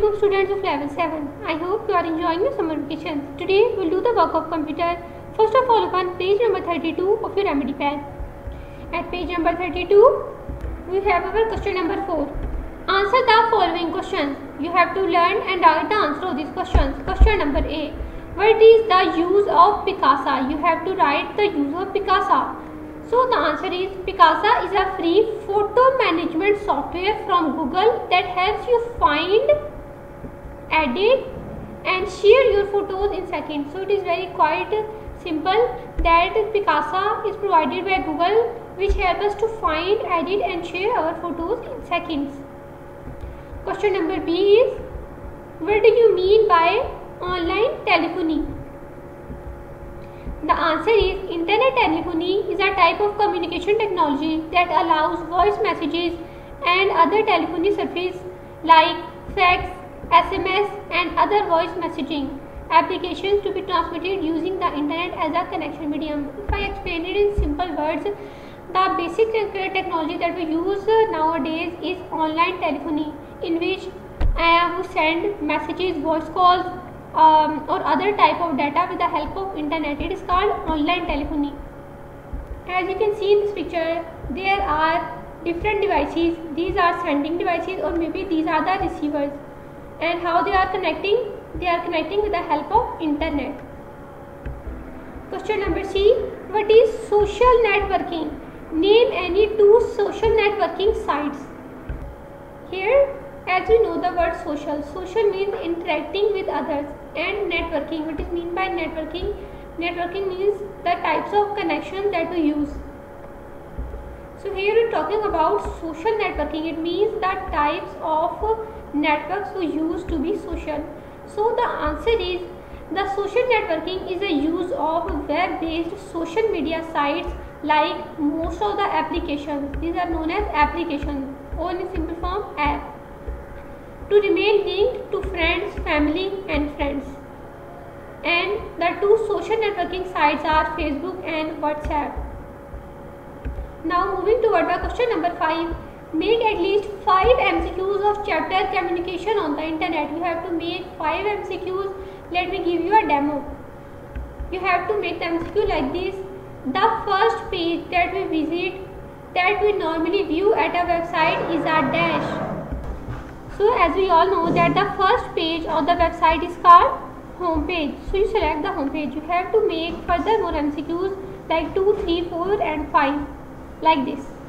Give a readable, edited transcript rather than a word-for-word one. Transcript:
Assalamualaikum students of level 7. I hope you are enjoying your summer vacations. Today we'll do the work of computer. First of all, upon page number 32 of your remedy pad. At page number 32, we have our question number 4. Answer the following questions. You have to learn and write the answer of these questions. Question number A. What is the use of Picasa? You have to write the use of Picasa. So the answer is Picasa is a free photo management software from Google that helps you find, edit and share your photos in seconds. So it is very quite simple that Picasa is provided by Google, which helps us to find, edit and share our photos in seconds. Question number B is, what do you mean by online telephony? The answer is, internet telephony is a type of communication technology that allows voice messages and other telephony services like fax, SMS and other voice messaging applications to be transmitted using the internet as a connection medium. If I explain it in simple words, the basic technology that we use nowadays is online telephony, in which we send messages, voice calls or other type of data with the help of internet. It is called online telephony. As you can see in this picture, there are different devices. These are sending devices, or maybe these are the receivers. And how they are connecting? They are connecting with the help of internet. Question number C. What is social networking? Name any two social networking sites. Here, as we know the word social. Social means interacting with others, and networking. What is meant by networking? Networking means the types of connection that we use. So here we are talking about social networking. It means the types of networks we use to be social. So the answer is, the social networking is a use of web-based social media sites like most of the applications. These are known as applications, or in simple form app, to remain linked to friends, family and friends. And the two social networking sites are Facebook and WhatsApp. Now moving toward the question number 5. Make at least 5 MCQs of chapter communication on the internet. You have to make 5 MCQs. Let me give you a demo. You have to make the MCQ like this. The first page that we visit, that we normally view at a website, is a dash. So as we all know that the first page of the website is called home page. So you select the home page. You have to make further more MCQs like 2, 3, 4 and 5 like this.